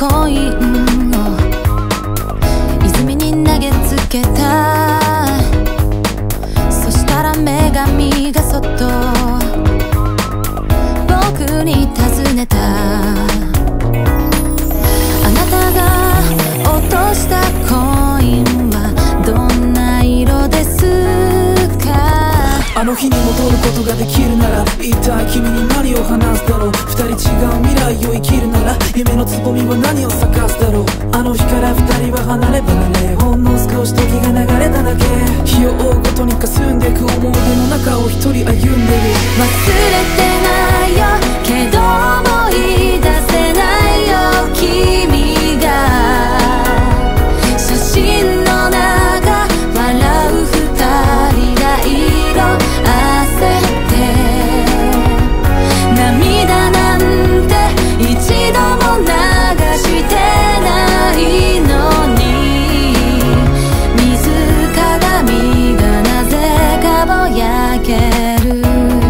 コインを泉に投げつけた。そしたら女神がそっと僕に尋ねた。あなたが落としたコインはどんな色ですか。 あの日に戻ることができるなら一体君に何を話すだろう。二人違う未来を生きるなら夢のつぼみは何を咲かすだろう。あの日から二人は離れ離れ、ほんの少し時が流れただけ。日を追うごとに霞んでく思い出の中を一人歩んでる。 忘れてないよけど思い出せないよ君が。写真の中笑う二人が色あせて、涙なんて一度も流してないのに、水鏡がなぜかぼやける。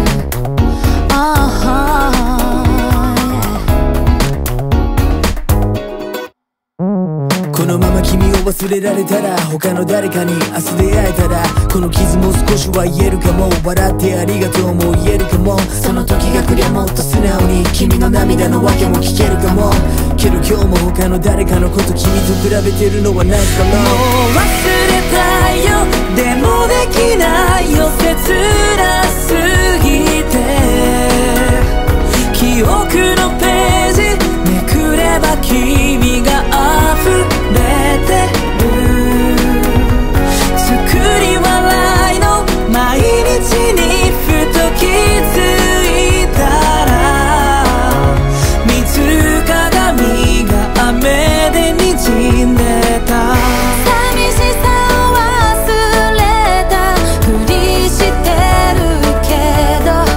このまま君を忘れられたら、他の誰かに明日出会えたら、この傷も少しは癒えるかも。笑ってありがとうも言えるかも。その時が来りゃもっと素直に君の涙の訳も聞けるかも。けど今日も他の誰かのこと君と比べてるのはないかな。 もう忘れたいよでもできないよ切なすぎて。記憶のページめくれば君が溢れてる。作り笑いの毎日にふと気づいたら、水鏡が雨で滲んでた。 寂しさを忘れたふりしてるけど、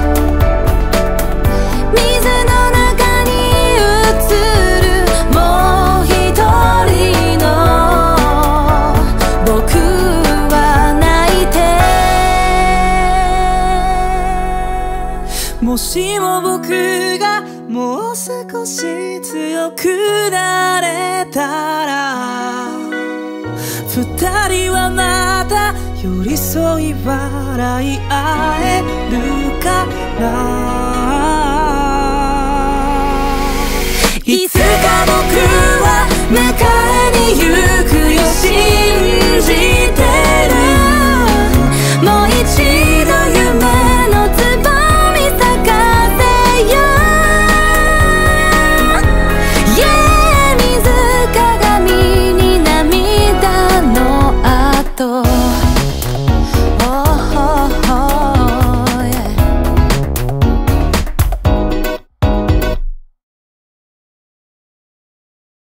水の中に映るもう一人の僕は泣いて。 もしも僕がもう少し強くなれたら、二人はまた寄り添い笑い合えるかな。いつか僕は迎えに行くよ信